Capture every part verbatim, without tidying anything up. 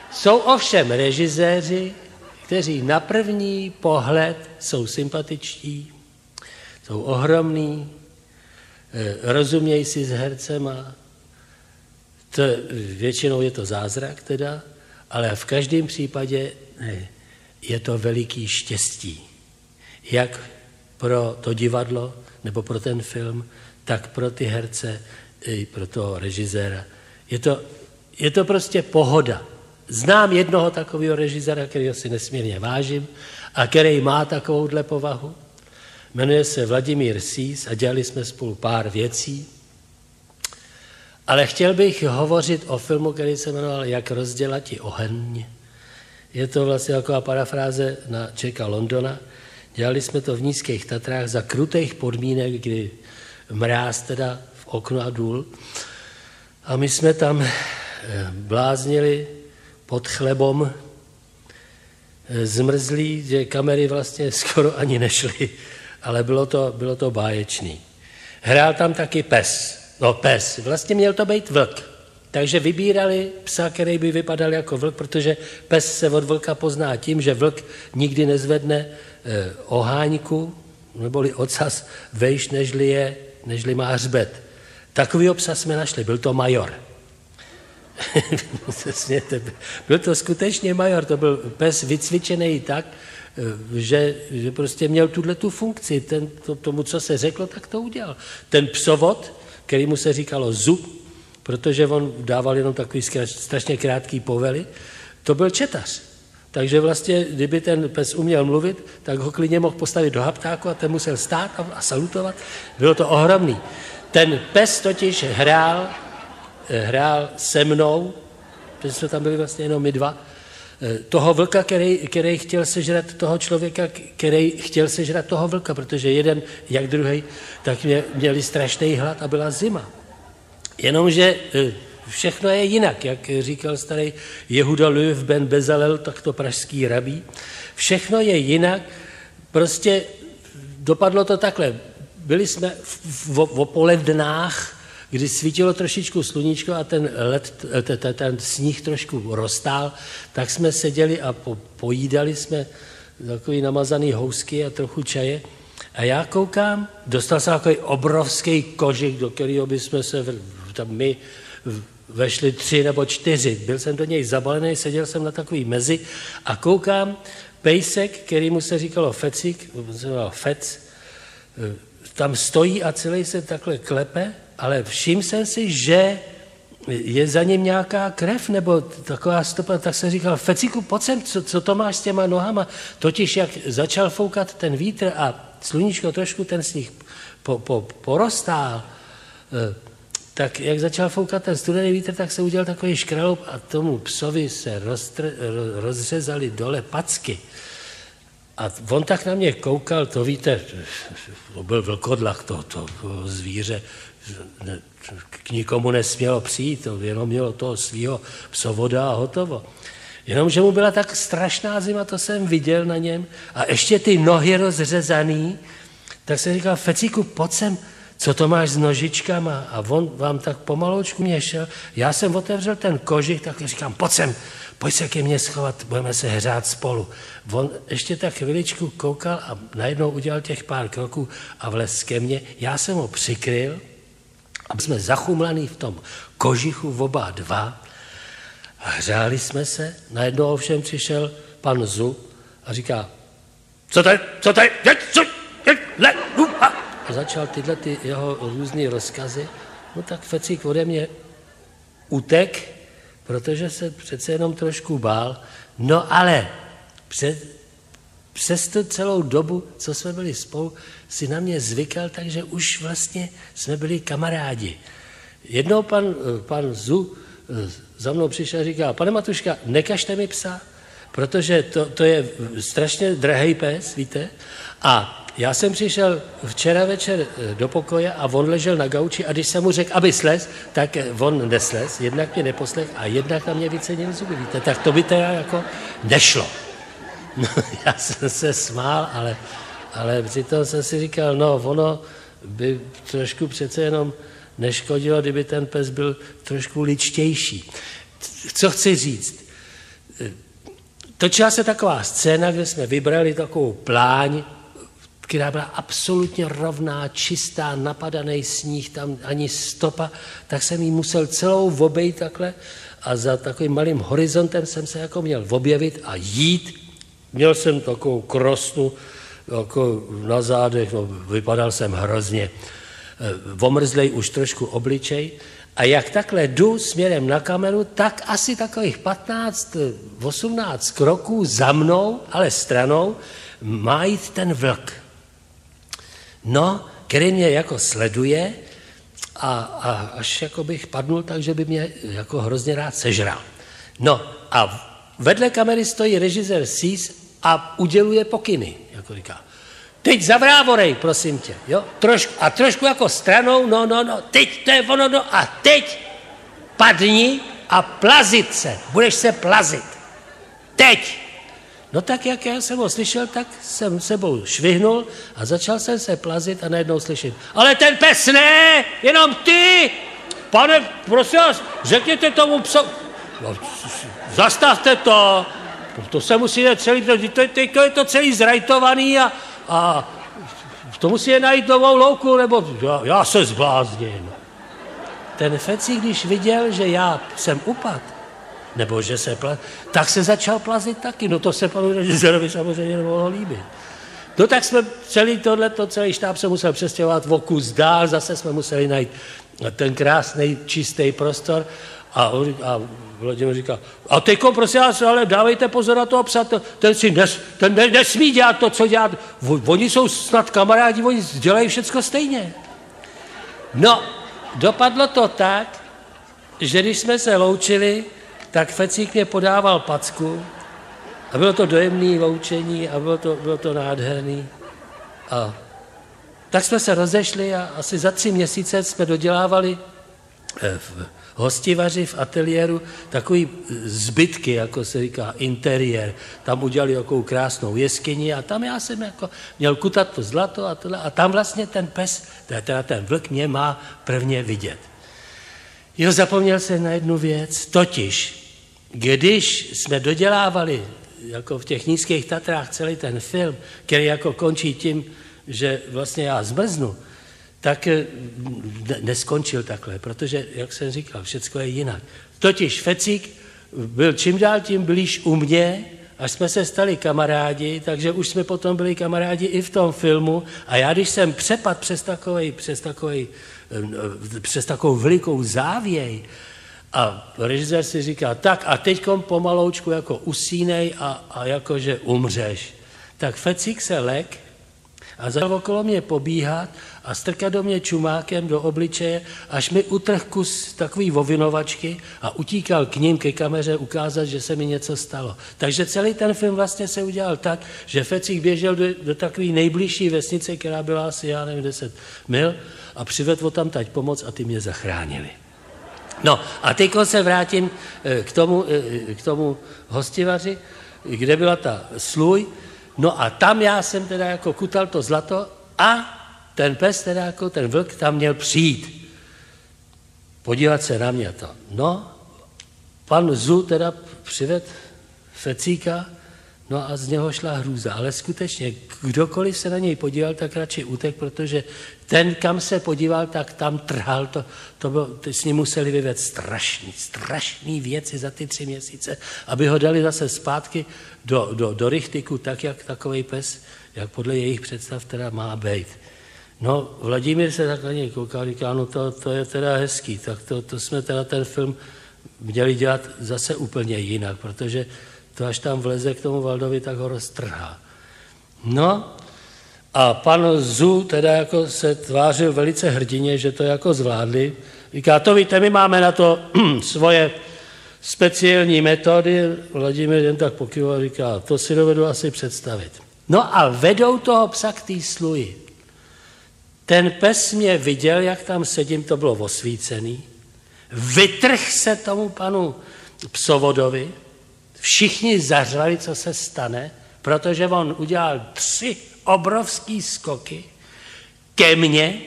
Jsou ovšem režiséři, kteří na první pohled jsou sympatičtí, jsou ohromní, rozumějí si s hercema, to, většinou je to zázrak teda, ale v každém případě je to veliký štěstí. Jak pro to divadlo, nebo pro ten film, tak pro ty herce, i pro toho režiséra. Je to, je to prostě pohoda. Znám jednoho takového režiséra, kterého si nesmírně vážím a který má takovouhle povahu. Jmenuje se Vladimír Sís a dělali jsme spolu pár věcí. Ale chtěl bych hovořit o filmu, který se jmenoval Jak rozdělati oheň. Je to vlastně taková parafráze na Jacka Londona. Dělali jsme to v Nízkých Tatrách za krutých podmínek, kdy mráz teda v oknu a důl. A my jsme tam bláznili pod chlebom, zmrzlí, že kamery vlastně skoro ani nešly, ale bylo to, bylo to báječný. Hrál tam taky pes. No pes, vlastně měl to být vlk. Takže vybírali psa, který by vypadal jako vlk, protože pes se od vlka pozná tím, že vlk nikdy nezvedne eh, oháňku, neboli ocas vejš, nežli, je, nežli má hřbet. Takovýho psa jsme našli, byl to major. Byl to skutečně major, to byl pes vycvičený tak, že, že prostě měl tuto funkci, ten, to, tomu, co se řeklo, tak to udělal. Ten psovod, který mu se říkalo zub, protože on dával jenom takový strašně krátký povely, to byl četař. Takže vlastně, kdyby ten pes uměl mluvit, tak ho klidně mohl postavit do haptáku a ten musel stát a, a salutovat. Bylo to ohromný. Ten pes totiž hrál, hrál se mnou, protože jsme tam byli vlastně jenom my dva, toho vlka, který, který chtěl sežrat toho člověka, který chtěl sežrat toho vlka, protože jeden, jak druhý, tak mě, měli strašný hlad a byla zima. Jenomže všechno je jinak, jak říkal starý Jehuda Löw ben Bezalel, takto pražský rabí. Všechno je jinak, prostě dopadlo to takhle. Byli jsme v, v, v polednách, kdy svítilo trošičku sluníčko a ten, led, ten, ten sníh trošku roztál, tak jsme seděli a po, pojídali jsme takový namazaný housky a trochu čaje. A já koukám, dostal jsem takový obrovský kožik, do kterého bychom se tam my vešli tři nebo čtyři. Byl jsem do něj zabalený, seděl jsem na takový mezi a koukám, pejsek, kterýmu se říkalo Fecik, se jmenoval Fec, tam stojí a celý se takhle klepe, ale všiml jsem si, že je za ním nějaká krev nebo taková stopa, tak jsem říkal, Feciku, pojď sem, co, co to máš s těma nohama? Totiž jak začal foukat ten vítr a sluníčko trošku ten sníh po, po, porostál, tak jak začal foukat ten studený vítr, tak se udělal takový škraloup a tomu psovi se roztr, rozřezali dole packy. A on tak na mě koukal, to víte, to byl vlkodlak, to, to, to zvíře, k nikomu nesmělo přijít, to jenom mělo toho svýho psovoda a hotovo. Jenomže mu byla tak strašná zima, to jsem viděl na něm, a ještě ty nohy rozřezaný, tak jsem říkal, Fecíku, pojď sem, co to máš s nožičkama? A on vám tak pomaloučku měšel. Já jsem otevřel ten kožich, tak říkám, pojď sem, pojď se ke mně schovat, budeme se hřát spolu. On ještě tak chviličku koukal a najednou udělal těch pár kroků a vlez ke mně. Já jsem ho přikryl a jsme zachumlaný v tom kožichu oba dva a hřáli jsme se. Najednou ovšem přišel pan Zu a říká, co tady, co tady, co, le, a a začal tyhle ty jeho různý rozkazy. No tak Fecík ode mě utek, protože se přece jenom trošku bál. No ale před, přes tu celou dobu, co jsme byli spolu, si na mě zvykal, takže už vlastně jsme byli kamarádi. Jednou pan, pan Zu za mnou přišel a říká, pane Matuška, nekažte mi psa, protože to, to je strašně drahý pes, víte? A já jsem přišel včera večer do pokoje a on ležel na gauči a když jsem mu řekl, aby slez, tak on neslez, jednak mě neposlech a jednak na mě vycenil zuby, víte? Tak to by teda jako nešlo. No, já jsem se smál, ale, ale přitom jsem si říkal, no ono by trošku přece jenom neškodilo, kdyby ten pes byl trošku ličtější. Co chci říct? točila se taková scéna, kde jsme vybrali takovou pláň, která byla absolutně rovná, čistá, napadaný sníh, tam ani stopa, tak jsem ji musel celou obejít takhle a za takovým malým horizontem jsem se jako měl objevit a jít. Měl jsem takovou krosnu jako na zádech, no, vypadal jsem hrozně. Omrzlej už trošku obličej. A jak takhle jdu směrem na kameru, tak asi takových patnáct, osmnáct kroků za mnou, ale stranou, má jít ten vlk. No, který mě jako sleduje a, a až jako bych padnul, takže by mě jako hrozně rád sežral. No a vedle kamery stojí režisér Sís a uděluje pokyny, jako říká. Teď zavrávorej, prosím tě, jo, trošku, a trošku jako stranou, no, no, no, teď to je ono, no, a teď padni a plazit se, budeš se plazit. Teď. No tak, jak já jsem ho slyšel, tak jsem sebou švihnul a začal jsem se plazit a najednou slyšet. Ale ten pes ne, jenom ty. Pane, prosím vás, řekněte tomu psu. No, zastavte to. To se musí celý, to, to, to je to celý zrajtovaný a, a to musí najít novou louku, nebo já, já se zblázním. Ten Fecík, když viděl, že já jsem upadl, nebo že se plazil, tak se začal plazit taky. No to se panu režisérovi samozřejmě nemohlo líbit. No tak jsme celý tohleto, celý štáb se musel přestěhovat v kus dál, zase jsme museli najít ten krásný, čistý prostor a, a Vladimír říká, a teďko prosím vás, ale dávejte pozor na toho psa, ten si nes, ten ne, nesmí dělat to, co dělat. Oni jsou snad kamarádi, oni dělají všecko stejně. No, dopadlo to tak, že když jsme se loučili, tak Fecík mě podával packu a bylo to dojemné loučení a bylo to, bylo to nádherný. A tak jsme se rozešli a asi za tři měsíce jsme dodělávali v hostivaři v ateliéru takový zbytky, jako se říká, interiér. Tam udělali takovou krásnou jeskyni a tam já jsem jako měl kutat to zlato a tohle. A tam vlastně ten pes, teda ten vlk mě má prvně vidět. Jo, zapomněl jsem na jednu věc, totiž, když jsme dodělávali jako v těch Nízkých Tatrách celý ten film, který jako končí tím, že vlastně já zmrznu, tak neskončil takhle, protože, jak jsem říkal, všecko je jinak. Totiž Fecík byl čím dál tím blíž u mě, až jsme se stali kamarádi, takže už jsme potom byli kamarádi i v tom filmu a já, když jsem přepadl přes takovej, přes takovej, přes takovou velikou závěj a režisér si říká, tak a teďkom pomaloučku jako usínej a, a jakože umřeš. Tak Fecík se lek a začal okolo mě pobíhat a strkat do mě čumákem do obličeje, až mi utrhl kus takový vovinovačky a utíkal k ním, ke kameře, ukázat, že se mi něco stalo. Takže celý ten film vlastně se udělal tak, že Fecík běžel do, do takové nejbližší vesnice, která byla asi, já nevím, deset mil a přivedl tam tať pomoc a ty mě zachránili. No a teď se vrátím k tomu, k tomu hostivaři, kde byla ta sluj. No a tam já jsem teda jako kutal to zlato a ten pes, teda jako ten vlk, tam měl přijít. Podívat se na mě to. No, pan Zu teda přived Fecíka, no a z něho šla hrůza. Ale skutečně, kdokoliv se na něj podíval, tak radši utek, protože ten, kam se podíval, tak tam trhal. To, to bylo, s ním museli vyvést strašný, strašný věci za ty tři měsíce, aby ho dali zase zpátky do, do, do rychtiku, tak jak takovej pes, jak podle jejich představ teda má být. No, Vladimír se tak na něj koukal, říká, no to, to je teda hezký, tak to, to jsme teda ten film měli dělat zase úplně jinak, protože to až tam vleze k tomu Valdovi, tak ho roztrhá. No a pan Zu teda jako se tvářil velice hrdině, že to jako zvládli. Říká, to víte, my máme na to svoje speciální metody. Vladimír jen tak pokyvoval, říká, to si dovedu asi představit. No a vedou toho psa k té sluji. Ten pes mě viděl, jak tam sedím, to bylo osvícený. Vytrh se tomu panu psovodovi, všichni zařvali, co se stane, protože on udělal tři obrovský skoky ke mně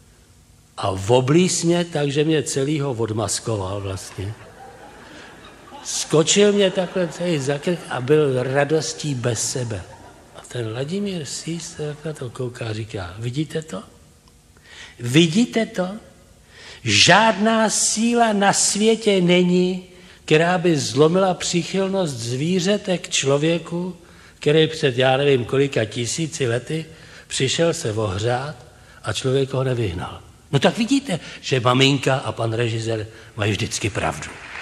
a oblíz mě, takže mě celýho odmaskoval vlastně. skočil mě takhle celý za krk a byl radostí bez sebe. A ten Vladimír Sis na to kouká a říká, vidíte to? Vidíte to? Žádná síla na světě není, která by zlomila příchylnost zvířete k člověku, který před já nevím kolika tisíci lety přišel se ohřát a člověk ho nevyhnal. No tak vidíte, že maminka a pan režisér mají vždycky pravdu.